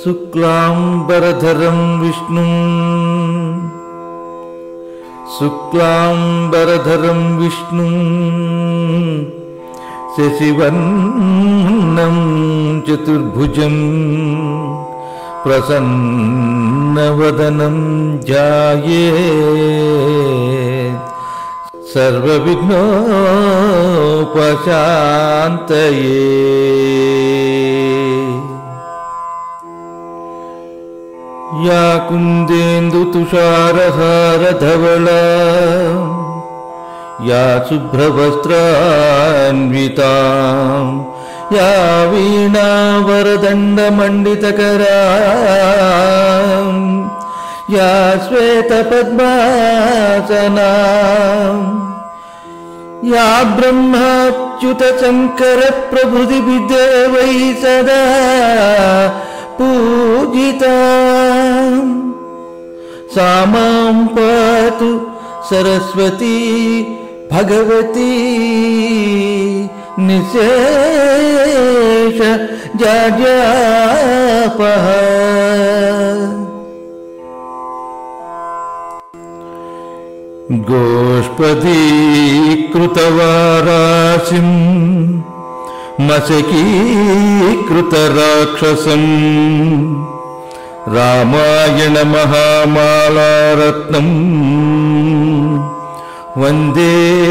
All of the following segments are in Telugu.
శుక్లాంబరధరం విష్ణుం శశివర్ణం చతుర్భుజం ప్రసన్నవదనం ధ్యాయేత్ సర్వవిఘ్నోపశాంతయే. యా కుందేందు తుషారహారధవళా యా శుభ్రవస్త్రాన్వితాం యా వీణావరదండమండితకరాం యా శ్వేతపద్మాసనాం యా బ్రహ్మాచ్యుతశంకరప్రభృతిభిర్దేవైః సదా పూజితాం. సా మాం పాతు సరస్వతీ భగవతి నిశేష జాడ్యాపహ. గోష్పదీకృతవారాసిం మశకీకృతరాక్షసం రామాయణ మహామాలారత్నం వందే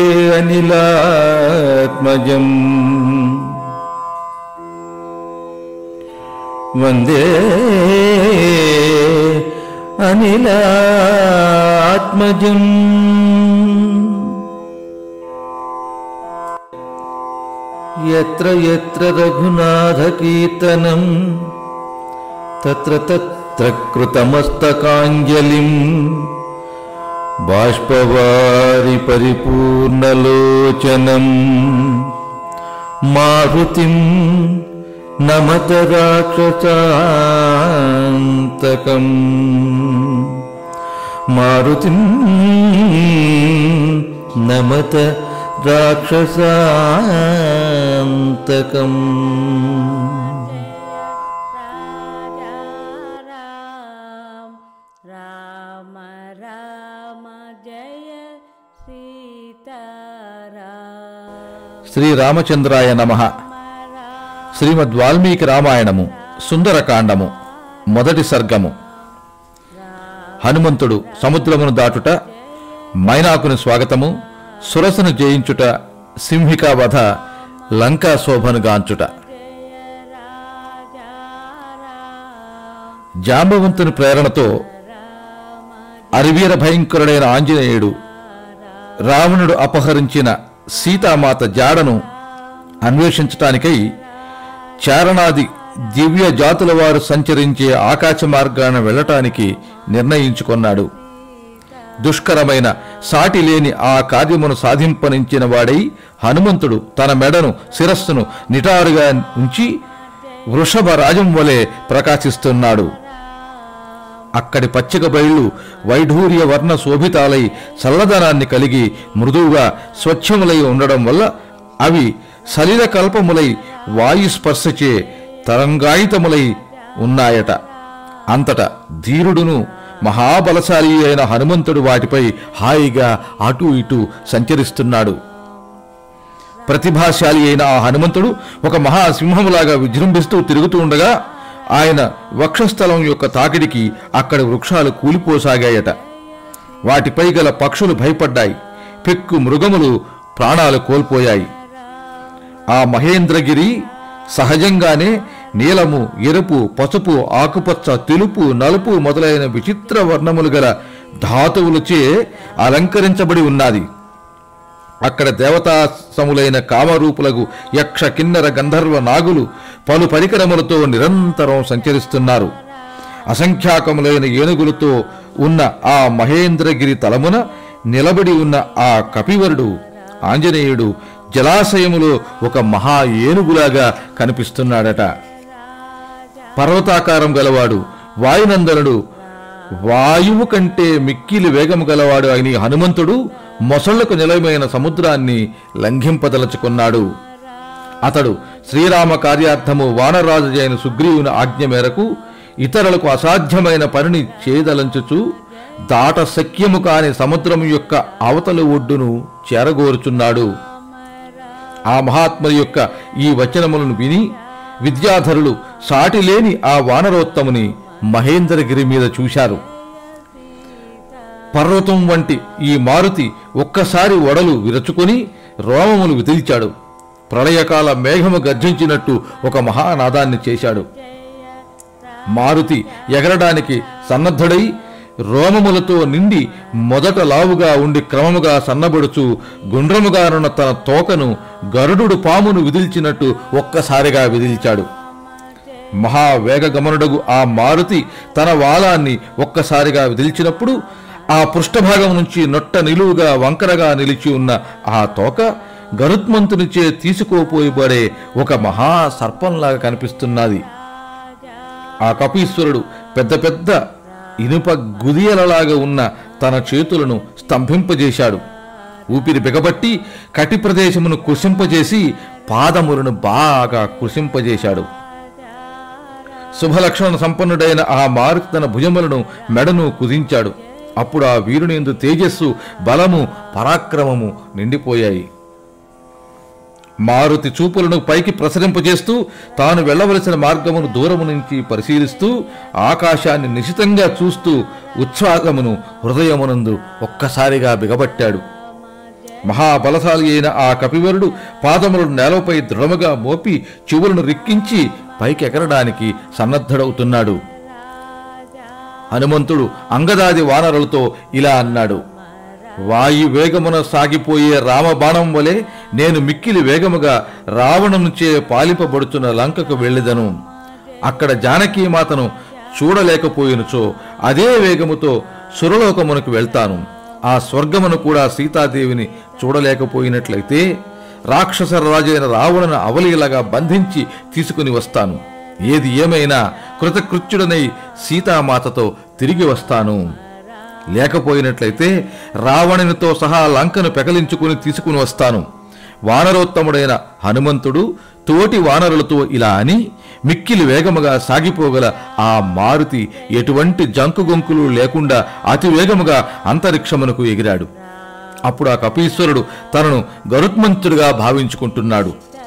అనిలాత్మజం. వందే అనిలాత్మజం. యత్ర యత్ర రఘునాథకీర్తనం తత్ర తత్ర కృతమస్తకాంజలిం బాష్పవారి పరిపూర్ణలోచనం మారుతిం నమత రాక్షసాంతకం. మారుతిం నమత రాక్షసాంతకం. శ్రీరామచంద్రాయ నమః. శ్రీమద్ వాల్మీకి రామాయణము సుందరకాండము మొదటి సర్గము. హనుమంతుడు సముద్రమును దాటుట, మైనాకుని స్వాగతము, సురసను జయించుట, సింహికా వధ, లంకా శోభను గాంచుట. జాంబవంతుని ప్రేరణతో అరివీర భయంకరుడైన ఆంజనేయుడు రావణుడు అపహరించిన సీతామాత జాడను అన్వేషించటానికై చారణాది దివ్య జాతుల వారు సంచరించే ఆకాశ మార్గాన వెళ్లటానికి నిర్ణయించుకున్నాడు. దుష్కరమైన సాటి లేని ఆ కార్యమును సాధింపనించిన వాడై హనుమంతుడు తన మెడను శిరస్సును నిటారుగా ఉంచి వృషభ రాజం వలె ప్రకాశిస్తున్నాడు. అక్కడి పచ్చిక బయళ్ళు వైఢూర్య వర్ణ శోభితాలై చల్లదనాన్ని కలిగి మృదువుగా స్వచ్ఛములై ఉండడం వల్ల అవి సలిల కల్పములై వాయుస్పర్శచే తరంగాయితములై ఉన్నాయట. అంతట ధీరుడును మహాబలశాలి అయిన హనుమంతుడు వాటిపై హాయిగా అటూ ఇటూ సంచరిస్తున్నాడు. ప్రతిభాశాలి అయిన ఆ హనుమంతుడు ఒక మహాసింహములాగా విజృంభిస్తూ తిరుగుతూ ఉండగా ఆయన వక్షస్థలం యొక్క తాకిడికి అక్కడి వృక్షాలు కూలిపోసాగాయట. వాటిపై గల పక్షులు భయపడ్డాయి. పెక్కు మృగములు ప్రాణాలు కోల్పోయాయి. ఆ మహేంద్రగిరి సహజంగానే నీలము, ఎరుపు, పసుపు, ఆకుపచ్చ, తెలుపు, నలుపు మొదలైన విచిత్ర వర్ణములు గల ధాతువులచే అలంకరించబడి ఉన్నది. అక్కడ దేవతాసములైన కామరూపులకు యక్ష, కిన్నర, గంధర్వ, నాగులు పలు పరికరములతో నిరంతరం సంచరిస్తున్నారు. అసంఖ్యాకములైన ఏనుగులతో ఉన్న ఆ మహేంద్రగిరి తలమున నిలబడి ఉన్న ఆ కపివరుడు ఆంజనేయుడు జలాశయములో ఒక మహా ఏనుగులాగా కనిపిస్తున్నాడట. పర్వతాకారం గలవాడు, వాయునందనుడు, వాయువు కంటే మిక్కిలి వేగము గలవాడు అయిన హనుమంతుడు మొసళ్లకు నిలయమైన సముద్రాన్ని లంఘింపదలుచుకున్నాడు. అతడు శ్రీరామ కార్యార్థము వానరాజు అయిన సుగ్రీవుని ఆజ్ఞ మేరకు ఇతరులకు అసాధ్యమైన పనిని చేయదలంచుచు దాట శక్యము కాని సముద్రం యొక్క అవతలి ఒడ్డును చేరగోరుచున్నాడు. ఆ మహాత్ముని యొక్క ఈ వచనములను విని విద్యాధరులు సాటిలేని ఆ వానరోత్తముని మహేంద్రగిరి మీద చూశారు. పర్వతం వంటి ఈ మారుతి ఒక్కసారి ఒడలు విరచుకొని రోమములు విదిల్చాడు. ప్రళయకాల మేఘము గర్జించినట్టు ఒక మహానాదాన్ని చేశాడు. మారుతి ఎగరడానికి సన్నద్ధుడై రోమములతో నిండి మొదట లావుగా ఉండి క్రమముగా సన్నబడుచు గుండ్రముగానున్న తన తోకను గరుడు పామును విదిల్చినట్టు ఒక్కసారిగా విదిల్చాడు. మహావేగగమనుడగు ఆ మారుతి తన వాలాన్ని ఒక్కసారిగా విదిల్చినప్పుడు ఆ పృష్ఠభాగం నుంచి నొట్ట నిలువుగా వంకరగా నిలిచి ఉన్న ఆ తోక గరుత్మంతునిచే తీసుకోపోయబడే ఒక మహాసర్పంలాగా కనిపిస్తున్నది. ఆ కపీశ్వరుడు పెద్ద పెద్ద ఇనుప గుదియలలాగా ఉన్న తన చేతులను స్తంభింపజేశాడు. ఊపిరి బిగబట్టి కటి ప్రదేశమును కృశింపజేసి పాదములను బాగా కృశింపజేశాడు. శుభలక్షణ సంపన్నుడైన ఆ మారుతి తన భుజములను మెడను కుదించాడు. అప్పుడు ఆ వీరుని యందు తేజస్సు, బలము, పరాక్రమము నిండిపోయాయి. మారుతి చూపులను పైకి ప్రసరింపజేస్తూ తాను వెళ్లవలసిన మార్గమును దూరము నుంచి పరిశీలిస్తూ ఆకాశాన్ని నిశితంగా చూస్తూ ఉత్సాహమును హృదయమునందు ఒక్కసారిగా బిగబట్టాడు. మహాబలశాలి అయిన ఆ కపివరుడు పాదములను నేలపై దృఢముగా మోపి చెవులను రిక్కించి పైకి ఎగరడానికి సన్నద్ధుడవుతున్నాడు. హనుమంతుడు అంగదాది వానరులతో ఇలా అన్నాడు: వాయు వేగమున సాగిపోయే రామబాణం వలె నేను మిక్కిలి వేగముగా రావణునిచే పాలింపబడుతున్న లంకకు వెళ్ళెదను. అక్కడ జానకీమాతను చూడలేకపోయినచో అదే వేగముతో సురలోకమునకు వెళ్తాను. ఆ స్వర్గమును కూడా సీతాదేవిని చూడలేకపోయినట్లయితే రాక్షస రాజైన రావణుని అవలీలగా బంధించి తీసుకుని వస్తాను. ఏది ఏమైనా కృతకృత్యుడనై సీతామాతతో తిరిగి వస్తాను. లేకపోయినట్లయితే రావణునితో సహా లంకను పెకలించుకుని తీసుకుని వస్తాను. వానరోత్తముడైన హనుమంతుడు తోటి వానరులతో ఇలా అని మిక్కిలి వేగముగా సాగిపోగల ఆ మారుతి ఎటువంటి జంకుగొంకులు లేకుండా అతి వేగముగా అంతరిక్షమునకు ఎగిరాడు. అప్పుడు ఆ కపీశ్వరుడు తనను గరుత్మంతుడిగా భావించుకుంటున్నాడు.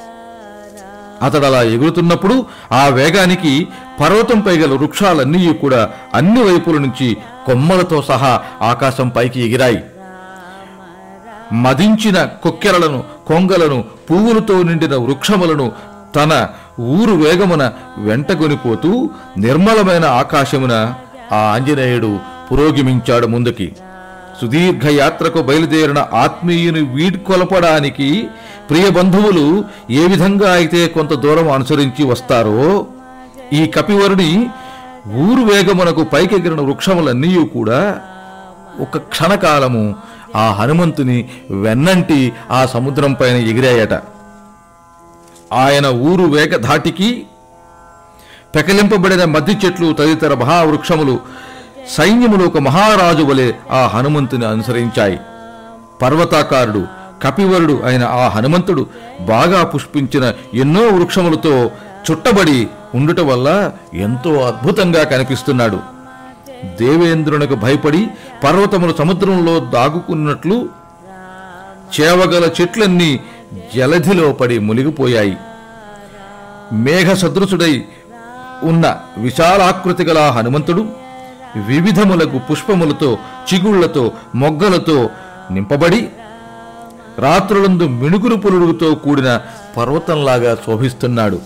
అతడలా ఎగురుతున్నప్పుడు ఆ వేగానికి పర్వతంపై గల వృక్షాలన్నీ కూడా అన్ని వైపుల నుంచి కొమ్మలతో సహా ఆకాశం పైకి ఎగిరాయి. మదించిన కొక్కెరలను, కొంగలను, పువ్వులతో నిండిన వృక్షములను తన ఊరు వేగమున వెంటగొనిపోతూ నిర్మలమైన ఆకాశమున ఆ ఆంజనేయుడు పురోగమించాడు ముందుకి. సుదీర్ఘ యాత్రకు బయలుదేరిన ఆత్మీయుని వీడ్కొలపడానికి ప్రియ బంధువులు ఏ విధంగా అయితే కొంత దూరం అనుసరించి వస్తారో ఈ కపివరుని ఊరు వేగమునకు పైకెగిరిన వృక్షములన్నీ కూడా ఒక క్షణకాలము ఆ హనుమంతుని వెన్నంటి ఆ సముద్రం పైన ఎగిరాయట. ఆయన ఊరు వేగ ధాటికి పెకలింపబడిన మద్ది చెట్లు తదితర మహావృక్షములు సైన్యములు ఒక మహారాజు వలె ఆ హనుమంతుని అనుసరించాయి. పర్వతాకారుడు కపివరుడు అయిన ఆ హనుమంతుడు బాగా పుష్పించిన ఎన్నో వృక్షములతో చుట్టబడి ఉండుట వల్ల ఎంతో అద్భుతంగా కనిపిస్తున్నాడు. దేవేంద్రునికి భయపడి పర్వతములు సముద్రంలో దాగుకున్నట్లు చేవగల చెట్లన్నీ జలధిలో పడి మునిగిపోయాయి. మేఘ సదృశుడై ఉన్న విశాలాకృతి గల హనుమంతుడు వివిధములకు పుష్పములతో, చిగుళ్లతో, మొగ్గలతో నింపబడి రాత్రులందు మిణుకులు పులుగుతో కూడిన పర్వతంలాగా శోభిస్తున్నాడు.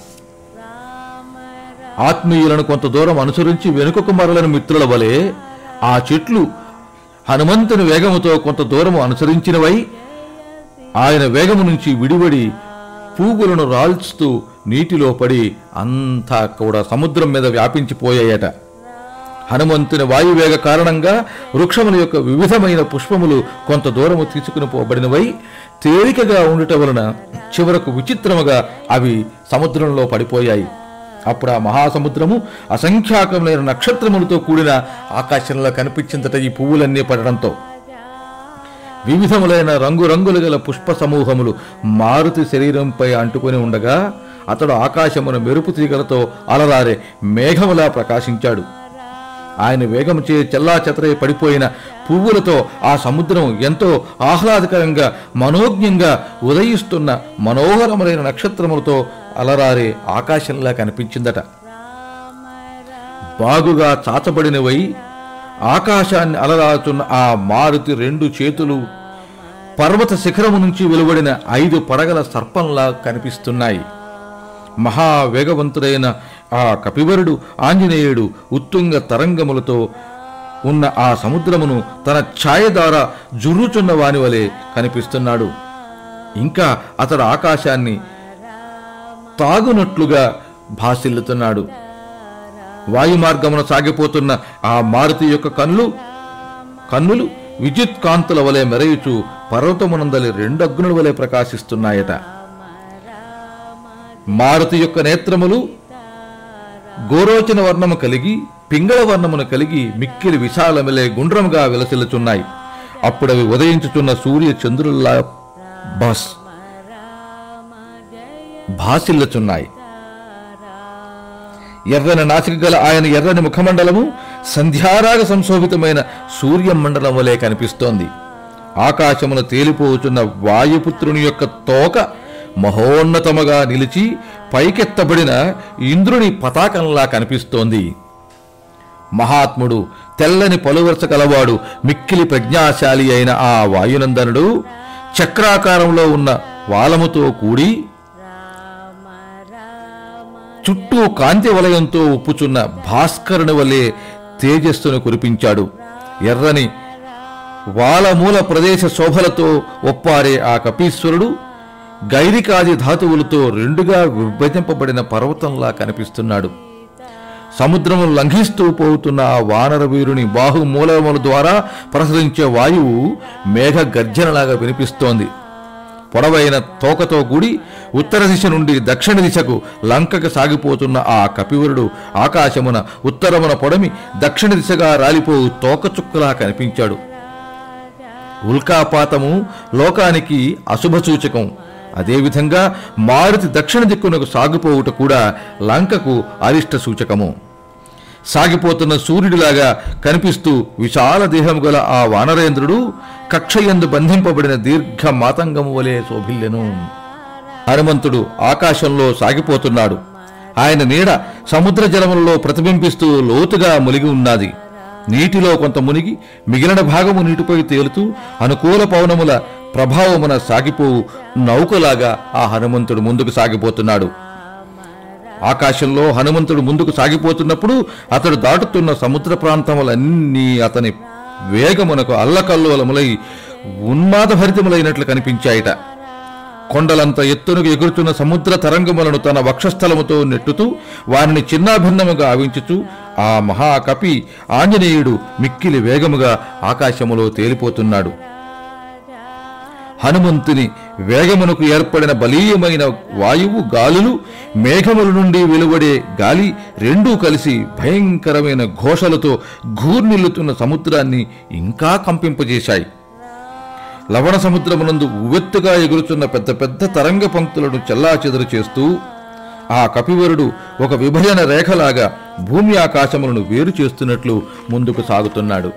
ఆత్మీయులను కొంత దూరం అనుసరించి వెనుకకు మరలని మిత్రుల వలె ఆ చెట్లు హనుమంతుని వేగముతో కొంత దూరము అనుసరించినవై ఆయన వేగము నుంచి విడివడి పువ్వులను రాల్చుతూ నీటిలో పడి అంతా కూడా సముద్రం మీద వ్యాపించిపోయాయట. హనుమంతుని వాయువేగ కారణంగా వృక్షముల యొక్క వివిధమైన పుష్పములు కొంత దూరము తీసుకుని పోబడినవై తేలికగా ఉండటం వలన చివరకు విచిత్రముగా అవి సముద్రంలో పడిపోయాయి. అప్పుడు ఆ మహాసముద్రము అసంఖ్యాకములైన నక్షత్రములతో కూడిన ఆకాశంలో కనిపించిందట. ఈ పువ్వులన్నీ పడడంతో వివిధములైన రంగురంగులు గల పుష్ప సమూహములు మారుతి శరీరంపై అంటుకొని ఉండగా అతడు ఆకాశమున మెరుపు తీగలతో అలరారే మేఘములా ప్రకాశించాడు. ఆయన వేగముచే చెల్లాచెదరై పడిపోయిన పువ్వులతో ఆ సముద్రం ఎంతో ఆహ్లాదకరంగా మనోజ్ఞంగా ఉదయిస్తున్న మనోహరములైన నక్షత్రములతో అలరారే ఆకాశంలా కనిపించిందట. బాగుగా చాచబడినవై ఆకాశాన్ని అలరాచున్న ఆ మారుతి 2 చేతులు పర్వత శిఖరము నుంచి వెలువడిన 5 పడగల సర్పంలా కనిపిస్తున్నాయి. మహావేగవంతుడైన ఆ కపివరుడు ఆంజనేయుడు ఉత్తుంగ తరంగములతో ఉన్న ఆ సముద్రమును తన ఛాయ ద్వారా జుర్రుచున్న వాని వలె కనిపిస్తున్నాడు. ఇంకా అతడు ఆకాశాన్ని తాగునట్లుగా భాసిల్లుతున్నాడు. వాయుమార్గమున సాగిపోతున్న ఆ మారుతి యొక్క కన్నులు విద్యుత్ కాంతుల వలె మెరయుచు పర్వతమునందలి 2 అగ్నుల వలె ప్రకాశిస్తున్నాయట. మారుతి యొక్క నేత్రములు గోరోచన వర్ణము కలిగి పింగళ వర్ణమును కలిగి మిక్కిలి విశాలమిలే గుండ్రముగా విలసిల్లుచున్నాయి. అప్పుడవి ఉదయించుచున్న సూర్య చంద్రుల్లా భాసిల్లుచున్నాయి. ఎర్రని నాసిక గల ఆయన ఎర్రని ముఖమండలము సంధ్యారాగ సంశోభితమైన సూర్యమండలం వలె కనిపిస్తోంది. ఆకాశమును తేలిపోచున్న వాయుపుత్రుని యొక్క తోక మహోన్నతముగా నిలిచి పైకెత్తబడిన ఇంద్రుని పతాకంలా కనిపిస్తోంది. మహాత్ముడు తెల్లని పలువరుస కలవాడు మిక్కిలి ప్రజ్ఞాశాలి అయిన ఆ వాయునందనుడు చక్రాకారంలో ఉన్న వాలముతో కూడి చుట్టూ కాంతి వలయంతో ఉప్పుచున్న భాస్కరుని వలె తేజస్సును కురిపించాడు. ఎర్రని వాలమూల ప్రదేశ శోభలతో ఒప్పారే ఆ కపీశ్వరుడు గైరికాది ధాతువులతో 2గా విభజింపబడిన పర్వతంలా కనిపిస్తున్నాడు. సముద్రము లంఘిస్తూ పోతున్న ఆ వానర వీరుని బాహుమూలముల ద్వారా ప్రసరించే వాయువు మేఘ గర్జనలాగా వినిపిస్తోంది. పొడవైన తోకతో కూడి ఉత్తర దిశ నుండి దక్షిణ దిశకు లంకకు సాగిపోతున్న ఆ కపివరుడు ఆకాశమున ఉత్తరమున పొడమి దక్షిణ దిశగా రాలిపోవు తోకచుక్కలా కనిపించాడు. ఉల్కాపాతము లోకానికి అశుభసూచకం. అదేవిధంగా మారుతి దక్షిణ దిక్కునకు సాగిపోవుట కూడా లంకకు అరిష్ట సూచకము. సాగిపోతున్న సూర్యుడిలాగా కనిపిస్తూ విశాల దేహము గల ఆ వానరేంద్రుడు కక్షయందు బంధింపబడిన దీర్ఘ మాతంగము వలె శోభిల్లెను. హనుమంతుడు ఆకాశంలో సాగిపోతున్నాడు. ఆయన నీడ సముద్ర జలములలో ప్రతిబింబిస్తూ లోతుగా మునిగి ఉన్నది. నీటిలో కొంత మునిగి మిగిలిన భాగము నీటిపై తేలుతూ అనుకూల పవనముల ప్రభావమున సాగిపోవు నౌకలాగా ఆ హనుమంతుడు ముందుకు సాగిపోతున్నాడు. ఆకాశంలో హనుమంతుడు ముందుకు సాగిపోతున్నప్పుడు అతడు దాటుతున్న సముద్ర ప్రాంతములన్నీ అతని వేగమునకు అల్లకల్లోలములై ఉన్మాదభరితములైనట్లు కనిపించాయిట. కొండలంత ఎత్తునకు ఎగురుతున్న సముద్ర తరంగములను తన వక్షస్థలముతో నెట్టుతూ వారిని చిన్నాభిన్నముగా ఆవించుచు ఆ మహాకపి ఆంజనేయుడు మిక్కిలి వేగముగా ఆకాశములో తేలిపోతున్నాడు. హనుమంతుని వేగమునకు ఏర్పడిన బలీయమైన వాయువు గాలులు మేఘముల నుండి వెలువడే గాలి 2 కలిసి భయంకరమైన ఘోషలతో ఘూర్నిల్లుతున్న సముద్రాన్ని ఇంకా కంపింపజేశాయి. లవణ సముద్రమునందు ఉవ్వెత్తుగా ఎగురుచున్న పెద్ద పెద్ద తరంగ పంక్తులను చెల్లాచెదరు చేస్తూ ఆ కపివరుడు ఒక విభజన రేఖలాగా భూమి ఆకాశములను వేరు చేస్తున్నట్లు ముందుకు సాగుతున్నాడు.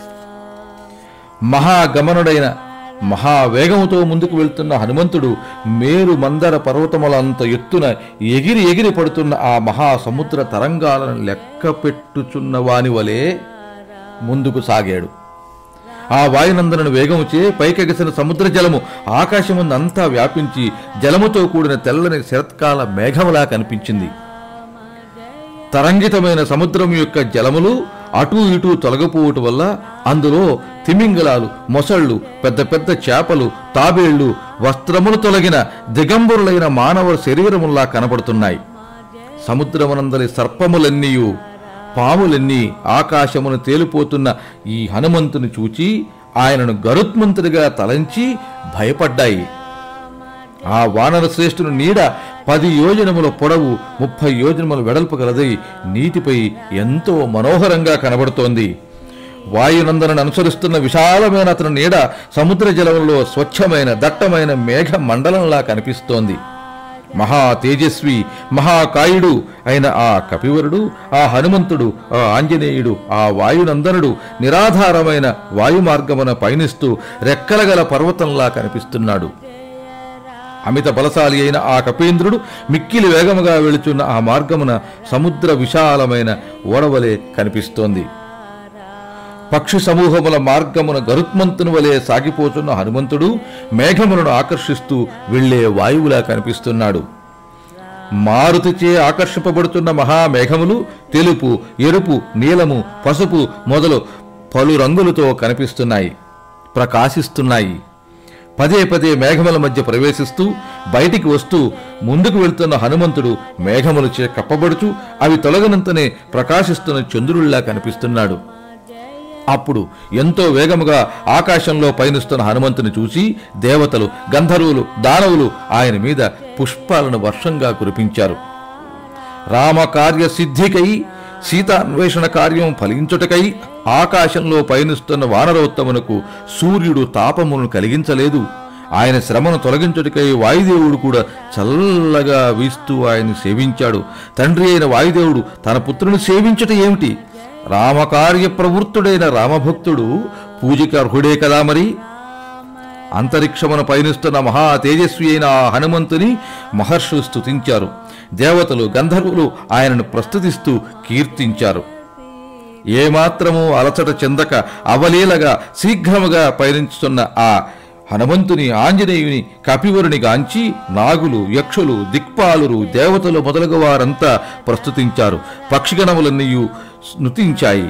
మహాగమనుడైన మహావేగముతో ముందుకు వెళ్తున్న హనుమంతుడు మేరు మందర పర్వతములంత ఎత్తున ఎగిరి ఎగిరి పడుతున్న ఆ మహాసముద్ర తరంగాలను లెక్క పెట్టుచున్న వాని వలె ముందుకు సాగాడు. ఆ వాయునందనను వేగముచే పైకెగసిన సముద్ర జలము ఆకాశమునంతా వ్యాపించి జలముతో కూడిన తెల్లని శరత్కాల మేఘములా కనిపించింది. తరంగితమైన సముద్రం యొక్క జలములు అటూ ఇటూ తొలగిపోవటం వల్ల అందులో తిమింగలాలు, మొసళ్ళు, పెద్ద పెద్ద చేపలు, తాబేళ్లు, వస్త్రములు తొలగిన దిగంబరులైన మానవ శరీరముల్లా కనబడుతున్నాయి. సముద్రమునందలి సర్పములన్నీయు పాములన్నీ ఆకాశమును తేలిపోతున్న ఈ హనుమంతుని చూచి ఆయనను గరుత్మంతుడిగా తలంచి భయపడ్డాయి. ఆ వానర శ్రేష్ఠుని నీడ 10 యోజనముల పొడవు 30 యోజనముల వెడల్పు గలదై నీటిపై ఎంతో మనోహరంగా కనబడుతోంది. వాయునందనను అనుసరిస్తున్న విశాలమైన అతని నీడ సముద్ర జలంలో స్వచ్ఛమైన దట్టమైన మేఘ మండలంలా కనిపిస్తోంది. మహా తేజస్వి మహాకాయుడు అయిన ఆ కపివరుడు, ఆ హనుమంతుడు, ఆ ఆంజనేయుడు, ఆ వాయునందనుడు నిరాధారమైన వాయుమార్గమున పయనిస్తూ రెక్కలగల పర్వతంలా కనిపిస్తున్నాడు. అమిత బలశాలి అయిన ఆ కపీంద్రుడు మిక్కిలి వేగముగా వెళుచున్న ఆ మార్గమున సముద్ర విశాలమైన ఓడవలే కనిపిస్తోంది. పక్షి సమూహముల మార్గమున గరుత్మంతుని వలె సాగిపోతున్న హనుమంతుడు మేఘములను ఆకర్షిస్తూ వెళ్లే వాయువులా కనిపిస్తున్నాడు. మారుతిచే ఆకర్షింపబడుతున్న మహామేఘములు తెలుపు, ఎరుపు, నీలము, పసుపు మొదలు పలు రంగులతో కనిపిస్తున్నాయి, ప్రకాశిస్తున్నాయి. పదే పదే మేఘముల మధ్య ప్రవేశిస్తూ బయటికి వస్తూ ముందుకు వెళ్తున్న హనుమంతుడు మేఘములచే కప్పబడుచు అవి తొలగనంతనే ప్రకాశిస్తున్న చంద్రుళ్లా కనిపిస్తున్నాడు. అప్పుడు ఎంతో వేగముగా ఆకాశంలో పయనిస్తున్న హనుమంతుని చూసి దేవతలు, గంధర్వులు, దానవులు ఆయన మీద పుష్పాలను వర్షంగా కురిపించారు. రామకార్య సిద్ధికై, సీతాన్వేషణ కార్యం ఫలించుటకై ఆకాశంలో పయనిస్తున్న వానరోత్తమునకు సూర్యుడు తాపమును కలిగించలేదు. ఆయన శ్రమను తొలగించుటకై వాయుదేవుడు కూడా చల్లగా వీస్తూ ఆయన్ని సేవించాడు. తండ్రి అయిన వాయుదేవుడు తన పుత్రుని సేవించుట ఏమిటి? రామకార్య ప్రవృత్తుడైన రామభక్తుడు పూజకి అర్హుడే కదా మరి. అంతరిక్షమును పయనిస్తున్న మహా తేజస్వి అయిన ఆ హనుమంతుని మహర్షులు స్తుతించారు. దేవతలు, గంధర్వులు ఆయనను ప్రస్తుతిస్తూ కీర్తించారు. ఏమాత్రము అలచట చెందక అవలీలగా శీఘ్రముగా పయనిస్తున్న ఆ హనుమంతుని, ఆంజనేయుని, కపివరుని గాంచి నాగులు, యక్షులు, దిక్పాలురు, దేవతలు మొదలగు వారంతా ప్రస్తుతించారు. పక్షిగణములన్నీయు స్నుతించాయి.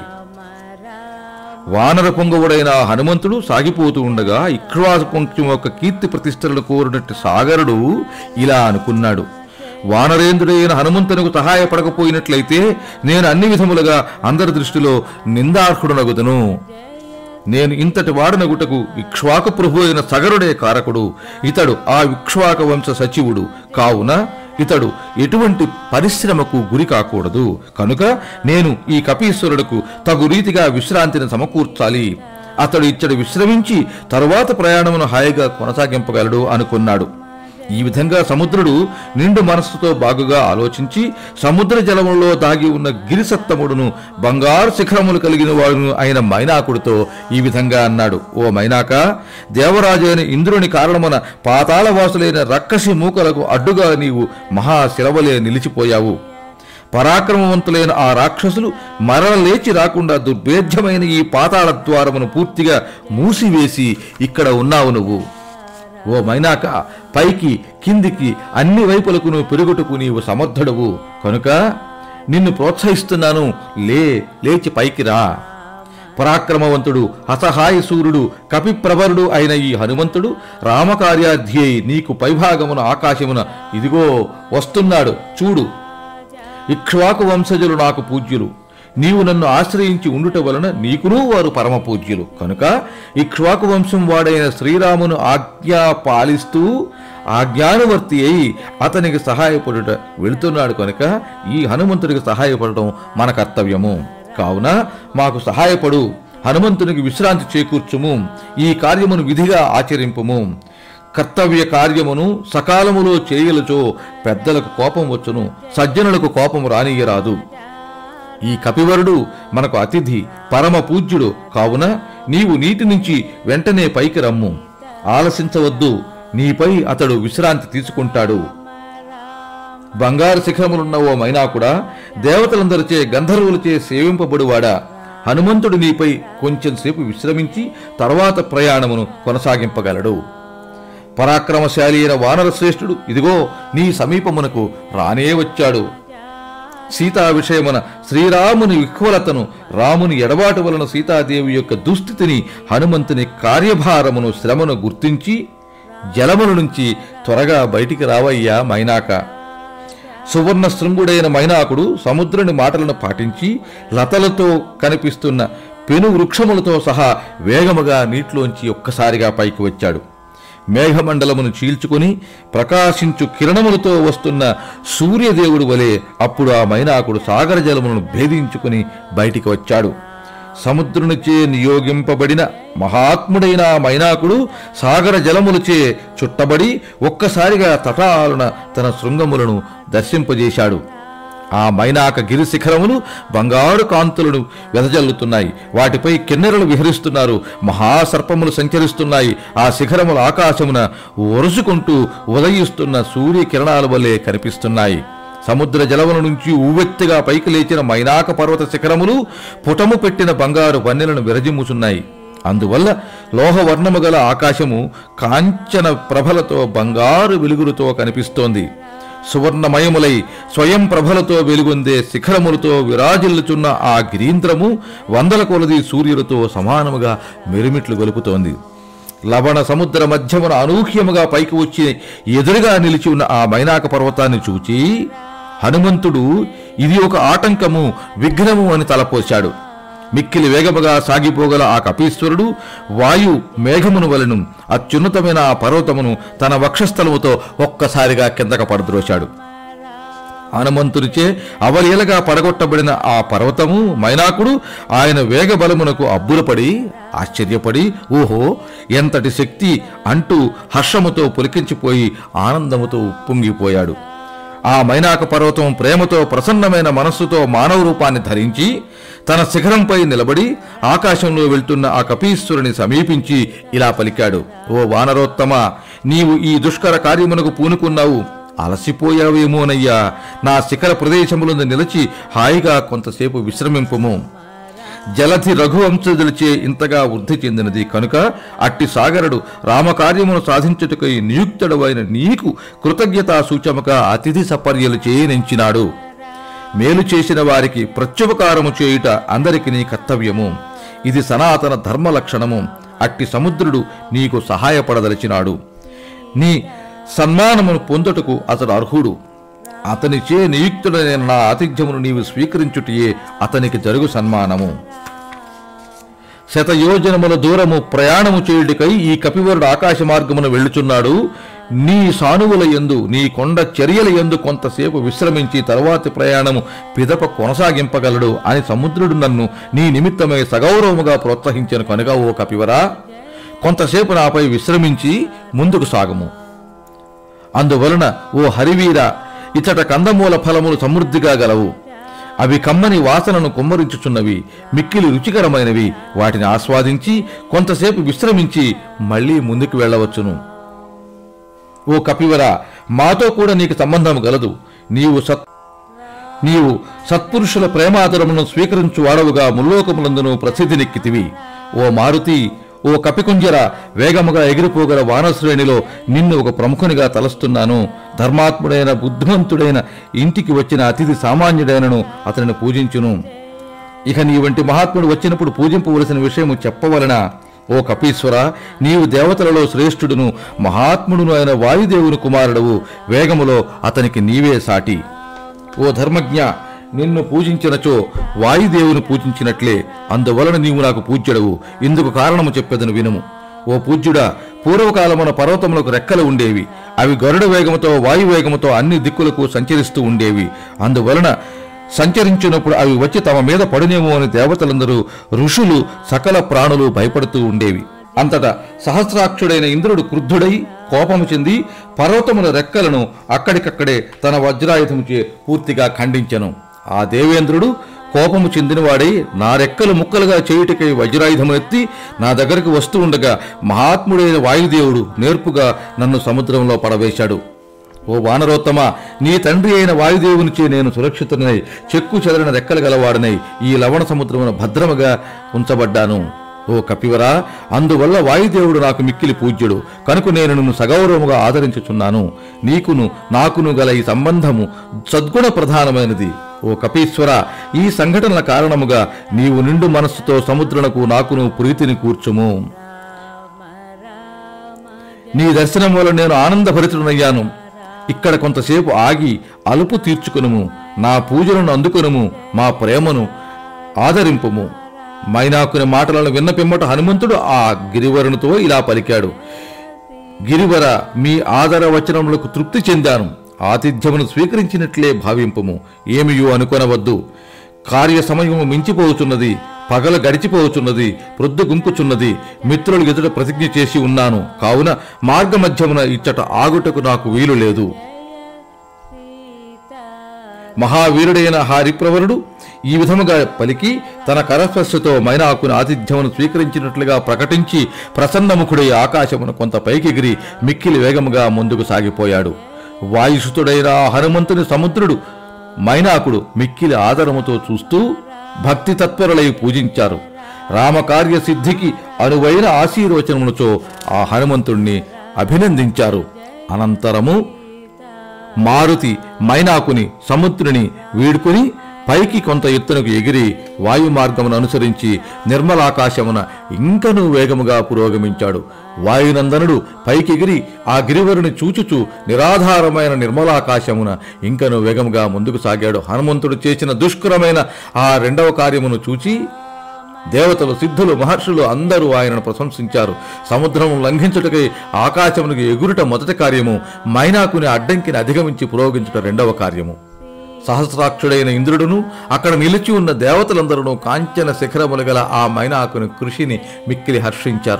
వానర పొంగవుడైన హనుమంతుడు సాగిపోతూ ఉండగా ఇక్ష్వాకు వంశం యొక్క కీర్తి ప్రతిష్టలను కోరినట్టు సాగరుడు ఇలా అనుకున్నాడు: వానరేంద్రుడైన హనుమంతునకు సహాయపడకపోయినట్లయితే నేను అన్ని విధములుగా అందరి దృష్టిలో నిందార్హుడనగుదును. నేను ఇంతటి వాడనగుటకు ఇక్ష్వాకు ప్రభు అయిన సగరుడే కారకుడు. ఇతడు ఆ ఇక్ష్వాక వంశ సచివుడు కావున ఇతడు ఎటువంటి పరిశ్రమకు గురి కాకూడదు. కనుక నేను ఈ కపీశ్వరుడుకు తగు రీతిగా విశ్రాంతిని సమకూర్చాలి. అతడు ఇచ్చడు విశ్రమించి తరువాత ప్రయాణమును హాయిగా కొనసాగింపగలడు అనుకున్నాడు. ఈ విధంగా సముద్రుడు నిండు మనస్సుతో బాగుగా ఆలోచించి సముద్ర జలములో దాగి ఉన్న గిరిసత్తముడును బంగారు శిఖరములు కలిగిన వాడును అయిన మైనాకుడితో ఈ విధంగా అన్నాడు: ఓ మైనాక, దేవరాజైన ఇంద్రుని కారణమున పాతాళవాసులైన రక్కసి మూకలకు అడ్డుగా నీవు మహాశిలవలే నిలిచిపోయావు. పరాక్రమవంతులైన ఆ రాక్షసులు మరల లేచి రాకుండా దుర్భేద్యమైన ఈ పాతాళ ద్వారమును పూర్తిగా మూసివేసి ఇక్కడ ఉన్నావు నువ్వు. ఓ మైనాక, పైకి కిందికి అన్ని వైపులకు పెరుగుటకు నీవు సమర్థుడవు. కనుక నిన్ను ప్రోత్సహిస్తున్నాను. లేచి పైకి రా. పరాక్రమవంతుడు, అసహాయ సూర్యుడు, కపిప్రవరుడు అయిన ఈ హనుమంతుడు రామకార్యాధ్యేయి నీకు పైభాగమున ఆకాశమున ఇదిగో వస్తున్నాడు చూడు. ఇక్ష్వాకు వంశజులు నాకు పూజ్యులు. నీవు నన్ను ఆశ్రయించి ఉండుట వలన నీకునూ వారు పరమ పూజ్యులు. కనుక ఇక్ష్వాకు వంశం వాడైన శ్రీరామును ఆజ్ఞా పాలిస్తూ ఆజ్ఞానువర్తి అయి అతనికి సహాయపడుట వెళుతున్నాడు. కనుక ఈ హనుమంతుడికి సహాయపడటం మన కర్తవ్యము. కావున మాకు సహాయపడు. హనుమంతునికి విశ్రాంతి చేకూర్చుము. ఈ కార్యమును విధిగా ఆచరింపుము. కర్తవ్య కార్యమును సకాలములో చేయలచో పెద్దలకు కోపం వచ్చును, సజ్జనులకు కోపం రానియరాదు. ఈ కపివరుడు మనకు అతిథి, పరమ పూజ్యుడు. కావున నీవు నీటి నుంచి వెంటనే పైకి రమ్ము. ఆలసించవద్దు. నీపై అతడు విశ్రాంతి తీసుకుంటాడు. బంగారు శిఖరములున్న ఓ మైనాకుడా, దేవతలందరిచే గంధర్వులచే సేవింపబడువాడా, హనుమంతుడు నీపై కొంచెంసేపు విశ్రమించి తర్వాత ప్రయాణమును కొనసాగింపగలడు. పరాక్రమశాలి అయిన వానరశ్రేష్ఠుడు ఇదిగో నీ సమీపమునకు రానే వచ్చాడు. సీతా విషయమున శ్రీరాముని విహ్వలతను, రాముని ఎడబాటు వలన సీతాదేవి యొక్క దుస్థితిని, హనుమంతుని కార్యభారమును, శ్రమను గుర్తించి జలముల నుంచి త్వరగా బయటికి రావయ్యా మైనాక. సువర్ణ శృంగుడైన మైనాకుడు సముద్రుని మాటలను పాటించి లతలతో కనిపిస్తున్న పెను వృక్షములతో సహా వేగముగా నీటిలోంచి ఒక్కసారిగా పైకి వచ్చాడు. మేఘమండలమును చీల్చుకుని ప్రకాశించు కిరణములతో వస్తున్న సూర్యదేవుడు వలె అప్పుడు ఆ మైనాకుడు సాగర జలములను భేదించుకుని బయటికి వచ్చాడు. సముద్రునిచే నియోగింపబడిన మహాత్ముడైన మైనాకుడు సాగర జలములచే చుట్టబడి ఒక్కసారిగా తటాలున తన శృంగములను దర్శింపజేశాడు. ఆ మైనాక గిరి శిఖరములు బంగారు కాంతులను వెదజల్లుతున్నాయి. వాటిపై కిన్నెరలు విహరిస్తున్నారు. మహాసర్పములు సంచరిస్తున్నాయి. ఆ శిఖరముల ఆకాశమున ఒరుసుకుంటూ ఉదయిస్తున్న సూర్యకిరణాల వలె కనిపిస్తున్నాయి. సముద్ర జలముల నుంచి ఉవ్వెత్తిగా పైకి లేచిన మైనాక పర్వత శిఖరములు పుటము పెట్టిన బంగారు వన్నెలను విరజిమ్ముచున్నాయి. అందువల్ల లోహవర్ణము గల ఆకాశము కాంచన ప్రభలతో బంగారు వెలుగులతో కనిపిస్తోంది. సువర్ణమయములై స్వయం ప్రభలతో వెలుగొందే శిఖరములతో విరాజిల్లుచున్న ఆ గిరీంద్రము వందల కొలది సూర్యులతో సమానముగా మెరుమిట్లు గొలుపుతోంది. లవణ సముద్ర మధ్యమున అనూహ్యముగా పైకి వచ్చి ఎదురుగా నిలిచి ఉన్న ఆ మైనాక పర్వతాన్ని చూచి హనుమంతుడు ఇది ఒక ఆటంకము, విఘ్నము అని తలపోశాడు. మిక్కిలి వేగముగా సాగిపోగల ఆ కపీశ్వరుడు వాయు మేఘమును వలెను అత్యున్నతమైన ఆ పర్వతమును తన వక్షస్థలముతో ఒక్కసారిగా కిందక పడద్రోశాడు. హనుమంతునిచే అవలీలగా పడగొట్టబడిన ఆ పర్వతము మైనాకుడు ఆయన వేగబలమునకు అబ్బురపడి ఆశ్చర్యపడి ఓహో ఎంతటి శక్తి అంటూ హర్షముతో పులికించిపోయి ఆనందముతో ఉప్పొంగిపోయాడు. ఆ మైనాక పర్వతం ప్రేమతో ప్రసన్నమైన మనస్సుతో మానవ రూపాన్ని ధరించి తన శిఖరంపై నిలబడి ఆకాశంలో వెళ్తున్న ఆ కపీశ్వరుని సమీపించి ఇలా పలికాడు. ఓ వానరోత్తమ, నీవు ఈ దుష్కర కార్యమునకు పూనుకున్నావు. అలసిపోయావేమోనయ్యా. నా శిఖర ప్రదేశములందు నిలిచి హాయిగా కొంతసేపు విశ్రమింపుము. జలధి రఘువంశజులచే ఇంతగా వృద్ధి చెందినది కనుక అట్టి సాగరుడు రామకార్యమును సాధించుటకై నియుక్తుడవైన నీకు కృతజ్ఞతా సూచముగా అతిథి సపర్యలు చేయించినాడు. మేలు చేసిన వారికి ప్రత్యుపకారము చేయుట అందరికి నీ కర్తవ్యము. ఇది సనాతన ధర్మ లక్షణము. అట్టి సముద్రుడు నీకు సహాయపడదలిచినాడు. నీ సన్మానమును పొందుటకు అతడు అర్హుడు. అతనిచే నియుక్తుడైన నా ఆతిథ్యమును నీవు స్వీకరించుటయే అతనికి జరుగు సన్మానము. శతయోజనముల దూరము ప్రయాణము చేయుడికై ఈ కపివరుడు ఆకాశ మార్గమును వెళ్ళుచున్నాడు. నీ సానువుల యందు నీ కొండ చర్యల యందు కొంతసేపు విశ్రమించి తరువాతి ప్రయాణము పిదప కొనసాగింపగలడు అని సముద్రుడు నన్ను నీ నిమిత్తమై సగౌరవముగా ప్రోత్సహించను కనుక ఓ కపివరా, కొంతసేపు నాపై విశ్రమించి ముందుకు సాగము. అందువలన ఓ హరివీర, ఇతట కందమూల ఫలములు సమృద్ధిగా గలవు. అవి కమ్మని వాసనను కుమ్మరించుచున్నవి, మిక్కిలి రుచికరమైనవి. వాటిని ఆస్వాదించి కొంతసేపు విశ్రమించి మళ్లీ ముందుకు వెళ్ళవచ్చును. ఓ కపివర, మాతో కూడా నీకు సంబంధం గలదు. నీవు సత్పురుషుల ప్రేమాదరమును స్వీకరించు వాడవుగా ముల్లోకములందును ప్రసిద్ధినెక్కితివి. ఓ మారుతి, ఓ కపికుంజర, వేగముగా ఎగిరిపోగల వానశ్రేణిలో నిన్ను ఒక ప్రముఖునిగా తలస్తున్నాను. ధర్మాత్ముడైన బుద్ధిమంతుడైన ఇంటికి వచ్చిన అతిథి సామాన్యుడైనను అతనిని పూజించును. ఇక నీ వంటి మహాత్ముడు వచ్చినప్పుడు పూజింపవలసిన విషయము చెప్పవలన? ఓ కపీశ్వర, నీవు దేవతలలో శ్రేష్ఠుడును మహాత్ముడును అయిన వాయుదేవుని కుమారుడవు. వేగములో అతనికి నీవే సాటి. ఓ ధర్మజ్ఞ, నిన్ను పూజించినచో వాయుదేవుని పూజించినట్లే. అందువలన నీవు నాకు పూజ్యుడవు. ఇందుకు కారణము చెప్పెదను వినుము. ఓ పూజ్యుడా, పూర్వకాలమున పర్వతములకు రెక్కలు ఉండేవి. అవి గరుడ వేగముతో వాయువేగముతో అన్ని దిక్కులకు సంచరిస్తూ ఉండేవి. అందువలన సంచరించినప్పుడు అవి వచ్చి తమ మీద పడునేమో అని దేవతలందరూ, ఋషులు, సకల ప్రాణులు భయపడుతూ ఉండేవి. అంతటా సహస్రాక్షుడైన ఇంద్రుడు క్రుద్ధుడై కోపము చెంది పర్వతముల రెక్కలను అక్కడికక్కడే తన వజ్రాయుధముచే పూర్తిగా ఖండించెను. ఆ దేవేంద్రుడు కోపము చెందినవాడై నా రెక్కలు ముక్కలుగా చేయుటకై వజ్రాయుధమునెత్తి నా దగ్గరకు వస్తూ ఉండగా మహాత్ముడైన వాయుదేవుడు నేర్పుగా నన్ను సముద్రంలో పడవేశాడు. ఓ వానరోత్తమ, నీ తండ్రి అయిన వాయుదేవునిచే నేను సురక్షితునై చెక్కు చెదరిన రెక్కలు గలవాడనై ఈ లవణ సముద్రమున భద్రముగా ఉంచబడ్డాను. ఓ కపివరా, అందువల్ల వాయుదేవుడు నాకు మిక్కిలి పూజ్యుడు కనుక నేను నిన్ను సగౌరవముగా ఆదరించుచున్నాను. నీకును నాకును గల ఈ సంబంధము సద్గుణ ప్రధానమైనది. ఓ కపీశ్వర, ఈ సంఘటనల కారణముగా నీవు నిండు మనస్సుతో సముద్రునకు నాకును ప్రీతిని కూర్చుము. నీ దర్శనం వల్ల నేను ఆనందభరితుడనయ్యాను. ఇక్కడ కొంతసేపు ఆగి అలుపు తీర్చుకునుము. నా పూజలను అందుకొనుము. మా ప్రేమను ఆదరింపుము. మైనాకుని మాటలను విన్న పిమ్మట హనుమంతుడు ఆ గిరివరునితో ఇలా పలికాడు. గిరివర, మీ ఆదర వచనములకు తృప్తి చెందాను. ఆతిథ్యమును స్వీకరించినట్లే భావింపుము. ఏమియో అనుకొనవద్దు. కార్య సమయము మించిపోతున్నది. పగలు గడిచిపోవచున్నది, ప్రొద్దు గుంకుచున్నది. మిత్రులు ఎదుట ప్రతిజ్ఞ చేసి ఉన్నాను, కావున మార్గమధ్యమున ఇచ్చట ఆగుటకు నాకు వీలు లేదు. మహావీరుడైన హరిప్రవరుడు ఈ విధముగా పలికి తన కరస్పర్శతో మైనాకుని ఆతిథ్యమును స్వీకరించినట్లుగా ప్రకటించి ప్రసన్నముఖుడై ఆకాశమును కొంత పైకెగిరి మిక్కిలి వేగముగా ముందుకు సాగిపోయాడు. వాయుసుతుడైన హనుమంతుని సముద్రుడు మైనాకుడు మిక్కిలి ఆదరముతో చూస్తూ భక్తి తత్పరులై పూజించారు. రామకార్య సిద్ధికి అనువైన ఆశీర్వచనములతో ఆ హనుమంతుణ్ణి అభినందించారు. అనంతరము మారుతి మైనాకుని సముద్రుని వీడుకుని పైకి కొంత ఎత్తునకు ఎగిరి వాయు మార్గమును అనుసరించి నిర్మలాకాశమున ఇంకనూ వేగముగా పురోగమించాడు. వాయునందనుడు పైకెగిరి ఆ గిరివరుని చూచుచూ నిరాధారమైన నిర్మలాకాశమున ఇంకనూ వేగముగా ముందుకు సాగాడు. హనుమంతుడు చేసిన దుష్కరమైన ఆ రెండవ కార్యమును చూచి దేవతలు, సిద్ధులు, మహర్షులు అందరూ ఆయనను ప్రశంసించారు. సముద్రము లంఘించుటకై ఆకాశమునికి ఎగురుట మొదటి కార్యము, మైనాకుని అడ్డంకిని అధిగమించి పురోగించుట రెండవ కార్యము. సహస్రాక్షుడైన ఇంద్రుడును అక్కడ నిలిచి ఉన్న దేవతలందరూ కాంచన శిఖరములు గల ఆ మైనాకుని కృషిని మిక్కిలి హర్షించారు.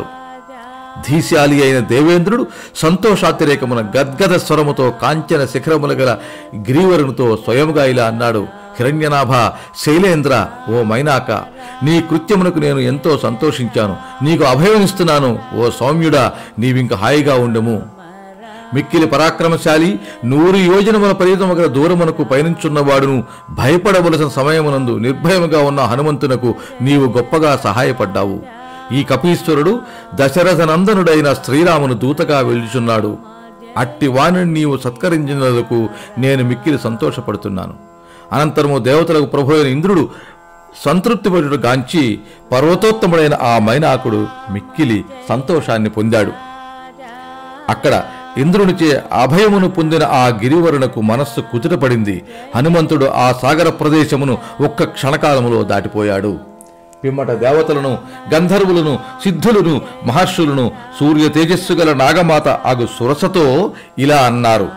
ధీశాలి అయిన దేవేంద్రుడు సంతోషాతిరేకమున గద్గద స్వరముతో కాంచన శిఖరములు గల గిరివరునితో స్వయముగా ఇలా అన్నాడు: హిరణ్యనాభ, శైలేంద్ర, ఓ మైనాక, నీ కృత్యమునకు నేను ఎంతో సంతోషించాను. నీకు అభయమిస్తున్నాను. ఓ సౌమ్యుడా, నీవింక హాయిగా ఉండము. మిక్కిలి పరాక్రమశాలి, 100 యోజనముల పరిమితముగల దూరమునకు పయనించున్నవాడును భయపడవలసిన సమయమునందు నిర్భయముగా ఉన్న హనుమంతునకు నీవు గొప్పగా సహాయపడ్డావు. ఈ కపీశ్వరుడు దశరథనందనుడైన శ్రీరామును దూతగా వెళ్ళుచున్నాడు. అట్టి వాణిని నీవు సత్కరించినందుకు నేను మిక్కిలి సంతోషపడుతున్నాను. అనంతరము దేవతలకు ప్రభు అయిన ఇంద్రుడు సంతృప్తిపడుట గాంచి పర్వతోత్తముడైన ఆ మైనాకుడు మిక్కిలి సంతోషాన్ని పొందాడు. అక్కడ ఇంద్రునిచే అభయమును పొందిన ఆ గిరివరునకు మనస్సు కుదుటపడింది. హనుమంతుడు ఆ సాగర ప్రదేశమును ఒక్క క్షణకాలములో దాటిపోయాడు. పిమ్మట దేవతలను, గంధర్వులను, సిద్ధులను, మహర్షులను, సూర్య తేజస్సు గల నాగమాత ఆగు సురసతో ఇలా అన్నారు: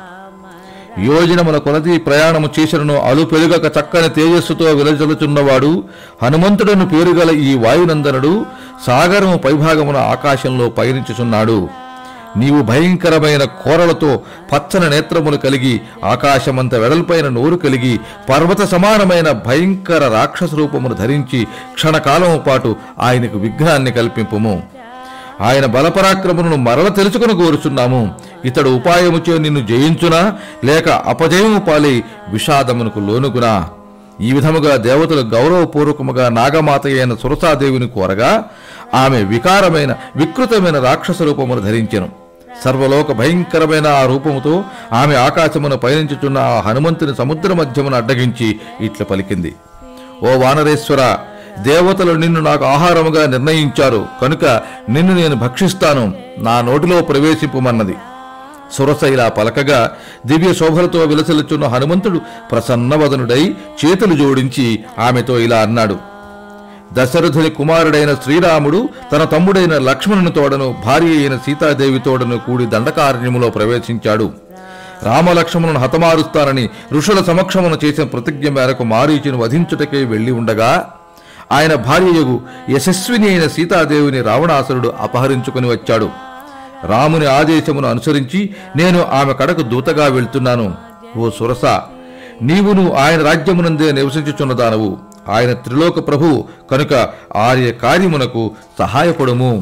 యోజనముల కొలది ప్రయాణము చేసినను అలుపెలుగక చక్కని తేజస్సుతో విలజలుచున్నవాడు హనుమంతుడను పేరుగల ఈ వాయునందనుడు సాగరము పైభాగమున ఆకాశంలో పయనించుచున్నాడు. నీవు భయంకరమైన కోరలతో పచ్చని నేత్రములు కలిగి, ఆకాశమంత వెడల్పైన నోరు కలిగి, పర్వత సమానమైన భయంకర రాక్షస రూపమును ధరించి క్షణకాలము పాటు ఆయనకు విఘ్నాన్ని కల్పింపుము. ఆయన బలపరాక్రములను మరల తెలుసుకుని కోరుచున్నాము. ఇతడు ఉపాయముచే నిన్ను జయించునా, లేక అపజయము పాలై విషాదమునకు లోనుగునా? ఈ విధముగా దేవతలు గౌరవపూర్వకముగా నాగమాత అయిన సురసాదేవిని కోరగా ఆమె వికారమైన వికృతమైన రాక్షస రూపమును ధరించెను. సర్వలోక భయంకరమైన ఆ రూపముతో ఆమె ఆకాశమును పయనించుచున్న ఆ హనుమంతుని సముద్ర మధ్యమును అడ్డగించి ఇట్ల పలికింది: ఓ వానరేశ్వర, దేవతలు నిన్ను నాకు ఆహారముగా నిర్ణయించారు కనుక నిన్ను నేను భక్షిస్తాను, నా నోటిలో ప్రవేశింపుమన్నది. సురస ఇలా పలకగా దివ్య శోభలతో విలసిల్లుచున్న హనుమంతుడు ప్రసన్నవదనుడై చేతులు జోడించి ఆమెతో ఇలా అన్నాడు: దశరథుని కుమారుడైన శ్రీరాముడు తన తమ్ముడైన లక్ష్మణుని తోడను భార్య అయిన సీతాదేవి తోడను కూడి దండకారణ్యములో ప్రవేశించాడు. రామలక్ష్మణును హతమారుస్తానని ఋషుల సమక్షమును చేసిన ప్రతిజ్ఞ మేరకు మారీచును వధించుటకే వెళ్లి ఉండగా ఆయన భార్యయగు యశస్విని అయిన సీతాదేవిని రావణాసురుడు అపహరించుకుని వచ్చాడు. రాముని ఆదేశమును అనుసరించి నేను ఆమె కడకు దూతగా వెళ్తున్నాను. ఓ సురస, నీవును ఆయన రాజ్యమునందే నివసించుచున్నదానవు. ఆయన త్రిలోక ప్రభువు కనుక ఆర్య కార్యమునకు సహాయపడుము.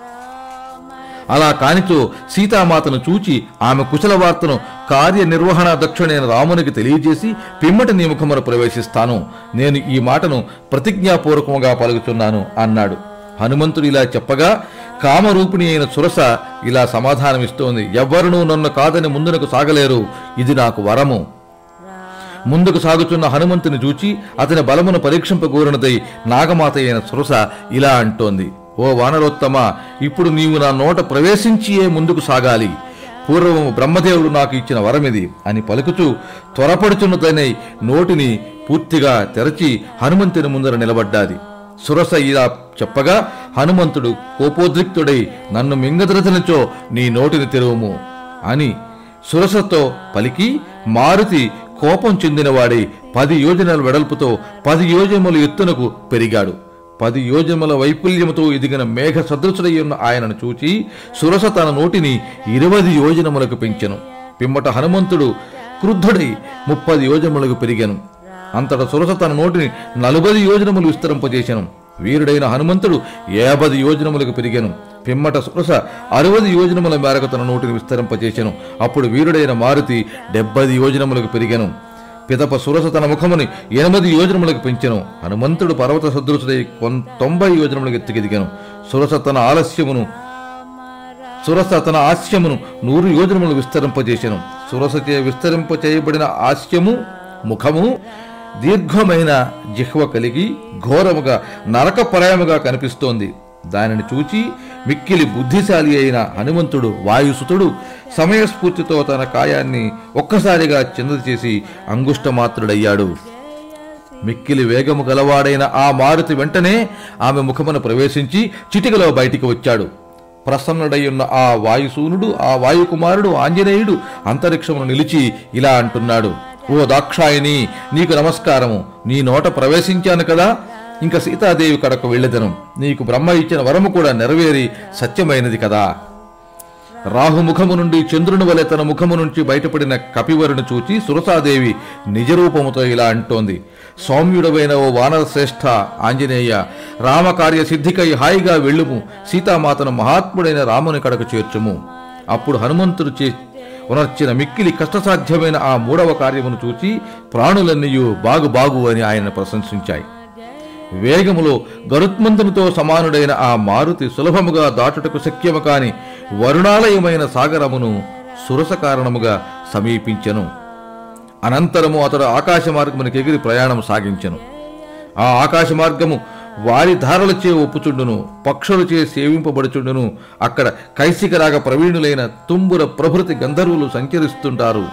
అలా కానిచో సీతామాతను చూచి ఆమె కుశల వార్తను కార్యనిర్వహణ దక్షుడైన రామునికి తెలియజేసి పిమ్మట నీ ముఖమును ప్రవేశిస్తాను. నేను ఈ మాటను ప్రతిజ్ఞాపూర్వకంగా పలుకుతున్నాను అన్నాడు. హనుమంతుడు ఇలా చెప్పగా కామరూపిణి అయిన సురస ఇలా సమాధానమిస్తోంది: ఎవ్వరునూ నన్ను కాదని ముందునకు సాగలేరు, ఇది నాకు వరము. ముందుకు సాగుతున్న హనుమంతుని చూచి అతని బలమును పరీక్షింపగోరినదై నాగమాత అయిన సురస ఇలా అంటోంది: ఓ వానరోత్తమ, ఇప్పుడు నీవు నా నోట ప్రవేశించియే ముందుకు సాగాలి. పూర్వము బ్రహ్మదేవుడు నాకు ఇచ్చిన వరమిది అని పలుకుచూ త్వరపడుచున్నదనై నోటిని పూర్తిగా తెరచి హనుమంతుని ముందర నిలబడ్డాది. సురస ఇలా చెప్పగా హనుమంతుడు కోపోద్రిక్తుడై నన్ను మింగదరచనిచో నీ నోటిని తెరువుము అని సురసతో పలికి మారుతి కోపం చెందినవాడై 10 యోజనాల వెడల్పుతో 10 యోజనముల ఎత్తునకు పెరిగాడు. 10 యోజనముల వైపుల్యముతో ఎదిగిన మేఘ సదృశుడై ఉన్న ఆయనను చూచి సురస తన నోటిని 20 యోజనములకు పెంచెను. పిమ్మట హనుమంతుడు క్రుద్ధుడై 30 యోజనములకు పెరిగాను. అంతట సురస తన నోటిని 40 యోజనములు విస్తరింపజేశాను. వీరుడైన హనుమంతుడు 50 యోజనములకు పెరిగాను. పిమ్మట సురస 60 యోజనముల మేరకు తన నోటిని విస్తరింపజేశాను. అప్పుడు వీరుడైన మారుతి 70 యోజనములకు పెరిగాను. పిదప సురస తన ముఖముని 80 యోజనములకు పెంచెను. హనుమంతుడు పర్వత సదృశుడై 90 యోజనములకు ఎత్తుకెదిగాను. సురస తన హాస్యమును 100 యోజనములు విస్తరింపజేశాను. సురసచే విస్తరింప చేయబడిన హాస్యము ముఖము దీర్ఘమైన జిహ్వ కలిగి ఘోరముగా నరకపరాయముగా కనిపిస్తోంది. దానిని చూచి మిక్కిలి బుద్ధిశాలి అయిన హనుమంతుడు వాయుసుతుడు సమయస్ఫూర్తితో తన కాయాన్ని ఒక్కసారిగా చిన్నది చేసి అంగుష్టమాత్రుడయ్యాడు. మిక్కిలి వేగము గలవాడైన ఆ మారుతి వెంటనే ఆమె ముఖమున ప్రవేశించి చిటికలో బయటికి వచ్చాడు. ప్రసన్నుడయ్యున్న ఆ వాయుసూనుడు, ఆ వాయుకుమారుడు ఆంజనేయుడు అంతరిక్షమును నిలిచి ఇలా అంటున్నాడు: ఓ దాక్షాయిని, నీకు నమస్కారము. నీ నోట ప్రవేశించాను కదా, ఇంక సీతాదేవి కడకు వెళ్ళెదను. నీకు బ్రహ్మ ఇచ్చిన వరము కూడా నెరవేరి సత్యమైనది కదా. రాహుముఖము నుండి చంద్రుని వలె తన ముఖము నుంచి బయటపడిన కపివరుని చూచి సురసాదేవి నిజరూపముతో ఇలా అంటోంది: సౌమ్యుడవైన ఓ వానరశ్రేష్ఠ ఆంజనేయ, రామకార్య సిద్ధికై హాయిగా వెళ్ళుము. సీతామాతను మహాత్ముడైన రాముని కడకు చేర్చుము. అప్పుడు హనుమంతుడు ఉనర్చిన మిక్కిలి కష్టసాధ్యమైన ఆ 3వ కార్యమును చూచి ప్రాణులన్నీయు బాగు అని ఆయన ప్రశంసించాయి. వేగములో గరుత్మంతునితో సమానుడైన ఆ మారుతి సులభముగా దాటుటకు శక్యము కాని వరుణాలయమైన సాగరమును సురస కారణముగా సమీపించెను. అనంతరము అతడు ఆకాశ మార్గమునికి ఎగిరి ప్రయాణం సాగించెను. ఆ ఆకాశ మార్గము వారి ధారలచే ఒప్పుచుండును, పక్షులచే సేవింపబడుచుండును. అక్కడ కైసికరాగ ప్రవీణులైన తుంబుర ప్రభృతి గంధర్వులు సంచరిస్తుంటారు.